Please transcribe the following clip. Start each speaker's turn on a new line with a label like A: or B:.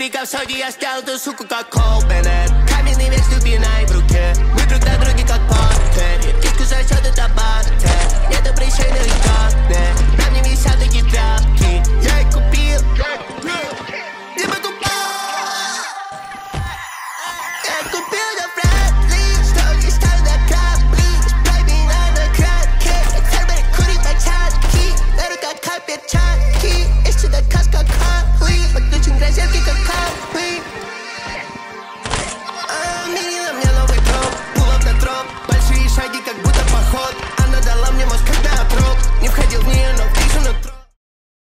A: Baby 값 서지, I style 도 수고가 cold, man. Кам이 네 맥주 뒤에 나이 부르게